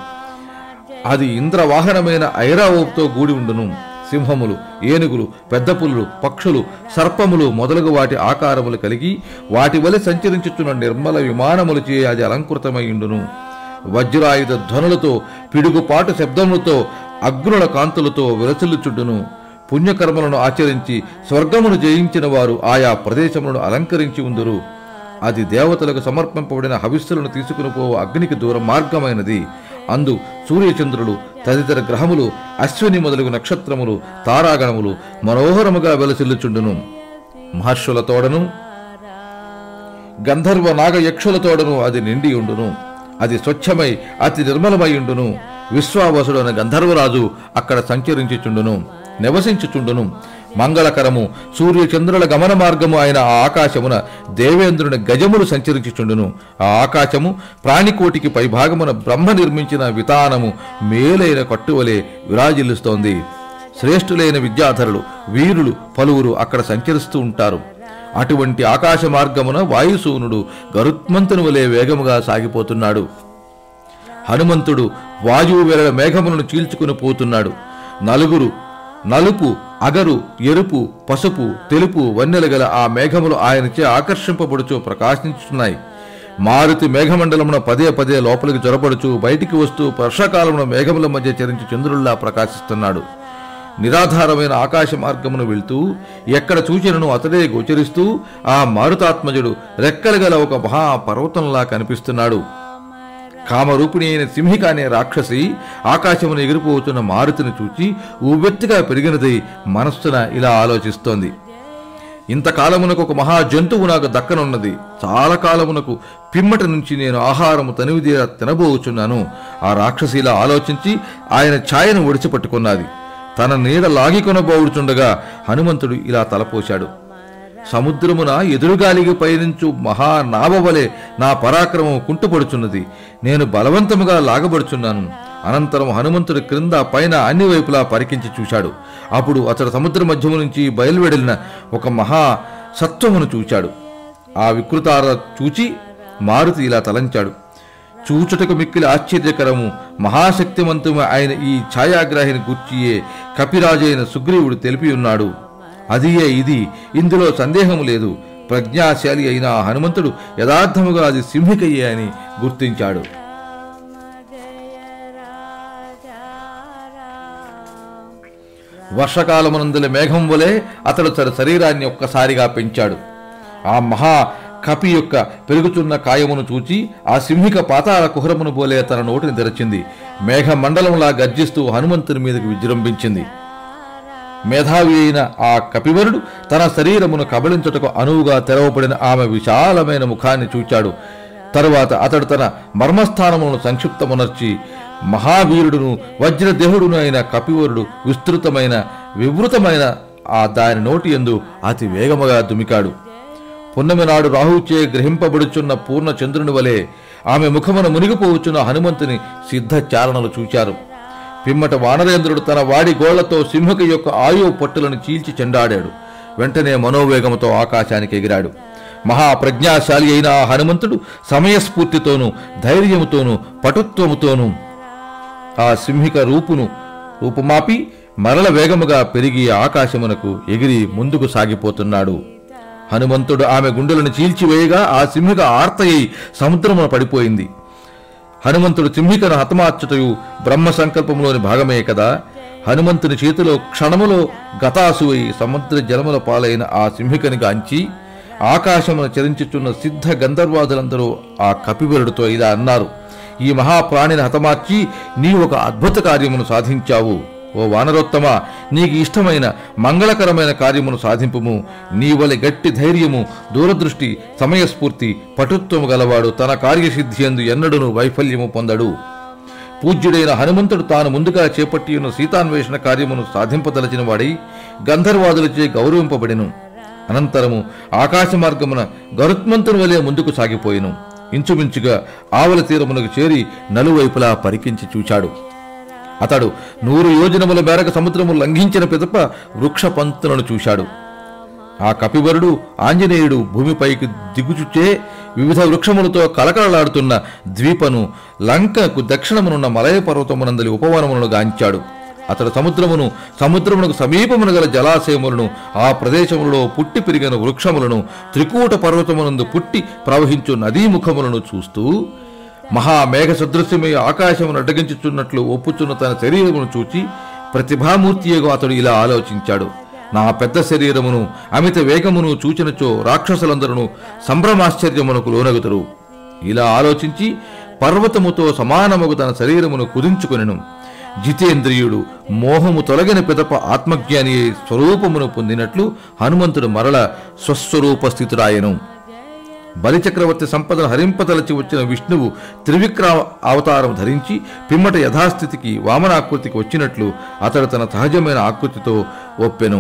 అది ఇంద్రవాహనమైన ఐరావోపుతో కూడి ఉండును. సింహములు, ఏనుగులు, పెద్ద పులులు, పక్షులు, సర్పములు మొదలగు వాటి ఆకారములు కలిగి వాటి వలె సంచరించుచున్న నిర్మల విమానములచే అది అలంకృతమైండును. వజ్రాయుధ ధ్వనులతో, పిడుగుపాటు శబ్దములతో, అగ్నుల కాంతులతో విలసిల్లుచుండును. పుణ్యకర్మలను ఆచరించి స్వర్గమును జయించిన వారు ఆయా ప్రదేశములను అలంకరించి ఉందురు. అది దేవతలకు సమర్పింపబడిన హవిస్సులను తీసుకుని పోవు అగ్నికి దూరం మార్గమైనది. అందు సూర్యచంద్రులు, తదితర గ్రహములు, అశ్విని మొదలగు నక్షత్రములు, తారాగణములు మనోహరముగా వెలసిల్లుచుండును. మహర్షులతోడను గంధర్వ నాగయక్షులతోడను అది నిండి ఉండును. అది స్వచ్ఛమై అతి నిర్మలమై ఉండును. విశ్వావసుడు అనే గంధర్వరాజు అక్కడ సంచరించుచుండును, నివసించుచుండును. మంగళకరము సూర్యచంద్రుల గమన మార్గము అయిన ఆ ఆకాశమున దేవేంద్రుని గజములు సంచరించుచుండును. ఆ ఆకాశము ప్రాణికోటికి పైభాగమున బ్రహ్మ నిర్మించిన వితానము మేలైన కట్టువలే విరాజిల్లుస్తోంది. శ్రేష్ఠులైన విద్యాధరులు, వీరులు పలువురు అక్కడ సంచరిస్తూ ఉంటారు. అటువంటి ఆకాశ మార్గమున వాయుసూనుడు గరుత్మంతుని వలె వేగముగా సాగిపోతున్నాడు. హనుమంతుడు వాయువు వెరడ మేఘములను చీల్చుకుని పోతున్నాడు. నలుపు, అగరు, ఎరుపు, పసుపు, తెలుపు వన్నెలు గల ఆ మేఘములు ఆయనచే ఆకర్షింపబడుచు ప్రకాశించుతున్నాయి. మారుతి మేఘమండలమున పదే లోపలికి జొరబడుచు బయటికి వస్తూ వర్షాకాలమున మేఘముల మధ్య చరించి చంద్రుల్లా ప్రకాశిస్తున్నాడు. నిరాధారమైన ఆకాశ మార్గమును వెళ్తూ ఎక్కడ చూచినను అతడే గోచరిస్తూ ఆ మారుతాత్మజుడు రెక్కలు గల ఒక మహాపర్వతంలా కనిపిస్తున్నాడు. కామరూపిణి అయిన సింహిక అనే రాక్షసి ఆకాశమును ఎగిరిపోతున్న మారుతిని చూచి ఉవ్వెత్తిగా పెరిగినదై మనస్సున ఇలా ఆలోచిస్తోంది: ఇంతకాలమునకు ఒక మహాజంతువు నాకు దక్కనున్నది. చాలా కాలమునకు పిమ్మటి నుంచి నేను ఆహారము తనివిదీరా తినబోచున్నాను. ఆ రాక్షసి ఇలా ఆలోచించి ఆయన ఛాయను ఒడిచిపట్టుకున్నది. తన నీడ లాగికొనబోచుండగా హనుమంతుడు ఇలా తలపోశాడు: సముద్రమున ఎదురుగాలికి పయనించు మహానావవలే నా పరాక్రమం కుంటుపడుచున్నది. నేను బలవంతముగా లాగబడుచున్నాను. అనంతరం హనుమంతుడు క్రింద పైన అన్ని వైపులా పరికించి చూశాడు. అప్పుడు అతడు సముద్ర మధ్యము నుంచి బయలువెడలిన ఒక మహా సత్వమును చూచాడు. ఆ వికృతార చూచి మారుతి ఇలా తలంచాడు: చూచుటకు మిక్కిలి ఆశ్చర్యకరము మహాశక్తివంతము అయిన ఈ ఛాయాగ్రాహిని గూర్చియే కపిరాజైన సుగ్రీవుడు తెలిపి ఉన్నాడు. అదియే ఇది, ఇందులో సందేహము లేదు. ప్రజ్ఞాశాలి అయిన హనుమంతుడు యథార్థముగా అది సింహికయ్యే అని గుర్తించాడు. వర్షకాలమునందలి మేఘం వలె అతడు తన శరీరాన్ని ఒక్కసారిగా పెంచాడు. ఆ మహా కపి యొక్క పెరుగుతున్న కాయమును చూచి ఆ సింహిక పాతాళ కుహరమును పోలే తన నోటిని తెరచింది. మేఘ మండలంలా గర్జిస్తూ హనుమంతుని మీదకి విజృంభించింది. మేధావి అయిన ఆ కపివరుడు తన శరీరమును కబళించుటకు అనువుగా తెరవబడిన ఆమె విశాలమైన ముఖాన్ని చూచాడు. తరువాత అతడు తన మర్మస్థానములను సంక్షిప్తమునర్చి మహావీరుడును వజ్రదేహుడును అయిన కపివరుడు వివృతమైన ఆ దాని నోటి యందు అతి వేగముగా దుమికాడు. పున్నమి నాడు రాహుచే గ్రహింపబడుచున్న పూర్ణ చంద్రుని వలె ఆమె ముఖమున మునిగిపోవచ్చున్న హనుమంతుని సిద్ధ చారణలు చూచారు. పిమ్మట వానరేంద్రుడు తన వాడి గోళ్లతో సింహక యొక్క ఆయువు పట్టులను చీల్చి చెండాడాడు. వెంటనే మనోవేగముతో ఆకాశానికి ఎగిరాడు. మహాప్రజ్ఞాశాలి అయిన ఆ హనుమంతుడు సమయస్ఫూర్తితోనూ ధైర్యముతోనూ పటుత్వముతోనూ ఆ సింహిక రూపుమాపి మరల వేగముగా పెరిగి ఆకాశమునకు ఎగిరి ముందుకు సాగిపోతున్నాడు. హనుమంతుడు ఆమె గుండెలను చీల్చివేయగా ఆ సింహిక ఆర్తయ్యి సముద్రమున పడిపోయింది. హనుమంతుడు సింహికను హతమార్చుటయు బ్రహ్మ సంకల్పంలోని భాగమే కదా. హనుమంతుని చేతిలో క్షణములో గతాసువై సముద్ర జలముల పాలైన ఆ సింహికని గాంచి ఆకాశమును చరించుచున్న సిద్ధ గంధర్వాదులందరూ ఆ కపివరుడితో ఇలా అన్నారు: ఈ మహాప్రాణిని హతమార్చి నీ ఒక అద్భుత కార్యమును సాధించావు. ఓ వానరోత్తమ, నీకు ఇష్టమైన మంగళకరమైన కార్యమును సాధింపుము. నీ వలె గట్టి ధైర్యము, దూరదృష్టి, సమయస్ఫూర్తి, పటుత్వము గలవాడు తన కార్యసిద్ధి యందు ఎన్నడూను వైఫల్యము పొందడు. పూజ్యుడైన హనుమంతుడు తాను ముందుగా చేపట్టి ఉన్న సీతాన్వేషణ కార్యమును సాధింపదలచిన వాడై గంధర్వాదులచే గౌరవింపబడెను. అనంతరము ఆకాశ మార్గమున గరుత్మంతుని వలె ముందుకు సాగిపోయెను. ఇంచుమించుగా ఆవల తీరమునకు చేరి నలువైపులా పరికించి చూచాడు. అతడు 100 యోజనముల మేరకు సముద్రము లంఘించిన పిదప వృక్ష పంక్తులను చూశాడు. ఆ కపివరుడు ఆంజనేయుడు భూమిపైకి దిగుచుచ్చే వివిధ వృక్షములతో కలకలలాడుతున్న ద్వీపను లంకకు దక్షిణమునున్న మలయ పర్వతమునందలి ఉపవనములను గాంచాడు. అతడు సముద్రమునకు సమీపమున గల జలాశయములను, ఆ ప్రదేశములలో పుట్టి పెరిగిన వృక్షములను, త్రికూట పర్వతమునందు పుట్టి ప్రవహించు నదీముఖములను చూస్తూ మహామేఘ సదృశ్యమై ఆకాశమును అడ్డగించుచున్నట్లు ఒప్పుచున్న తన శరీరమును చూచి ప్రతిభామూర్తియగు అతడు ఇలా ఆలోచించాడు: నా పెద్ద శరీరమును, అమిత వేగమును చూచినచో రాక్షసులందరూ సంభ్రమాశ్చర్యమునకు లోనగుతురు. ఇలా ఆలోచించి పర్వతముతో సమానముగు తన శరీరమును కుదించుకొనెను. జితేంద్రియుడు మోహము తొలగిన పిదప ఆత్మజ్ఞాని స్వరూపమును పొందినట్లు హనుమంతుడు మరల స్వస్వరూప స్థితుడాయెను. బలిచక్రవర్తి సంపదను హరింపతలచి వచ్చిన విష్ణువు త్రివిక్రమ అవతారం ధరించి పిమ్మట యథాస్థితికి వామనాకృతికి వచ్చినట్లు అతడు తన సహజమైన ఆకృతితో ఒప్పెను.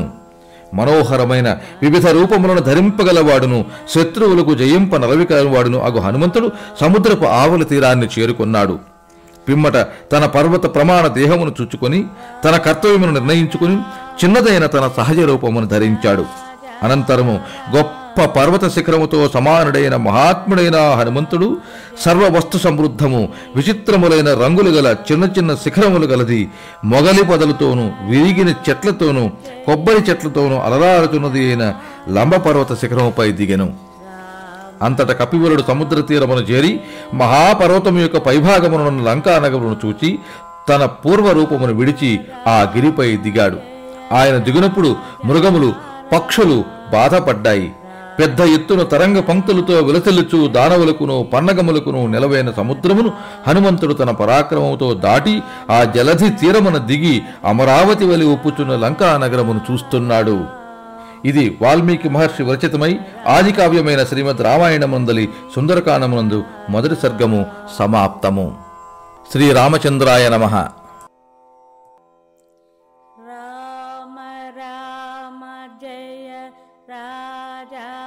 మనోహరమైన వివిధ రూపములను ధరింపగలవాడును, శత్రువులకు జయింప నలవికలవాడును అగు హనుమంతుడు సముద్రపు ఆవల తీరాన్ని చేరుకున్నాడు. పిమ్మట తన పర్వత ప్రమాణ దేహమును చుచ్చుకొని తన కర్తవ్యమును నిర్ణయించుకుని చిన్నదైన తన సహజ రూపమును ధరించాడు. అనంతరము గొప్ప పర్వత శిఖరముతో సమానుడైన మహాత్ముడైన హనుమంతుడు సర్వ వస్తు సమృద్ధము, విచిత్రములైన రంగులు గల చిన్న చిన్న శిఖరములు గలది, మొగలి పొదలతోనూ విరిగిన చెట్లతోనూ కొబ్బరి చెట్లతోనూ అలరారుతున్నది అయిన లంబపర్వత శిఖరముపై దిగెను. అంతట కపివరుడు సముద్ర తీరమును చేరి మహాపర్వతము యొక్క పైభాగమునున్న లంకా నగరును చూచి తన పూర్వరూపమును విడిచి ఆ గిరిపై దిగాడు. ఆయన దిగినప్పుడు మృగములు, పక్షులు బాధపడ్డాయి. పెద్ద ఎత్తున తరంగ పంక్తులతో విలసిల్లుచు దానవులకును పన్నగములకును నిలవైన సముద్రమును హనుమంతుడు తన పరాక్రమముతో దాటి ఆ జలధి తీరమున దిగి అమరావతి వలి ఒప్పుచున్న లంకా నగరమును చూస్తున్నాడు. ఇది వాల్మీకి మహర్షి విరచితమై ఆదికావ్యమైన శ్రీమద్ రామాయణమందలి సుందరకాండమునందు మొదటి సర్గము సమాప్తము. శ్రీరామచంద్రాయ నమః. రామ రామ జయ రాజా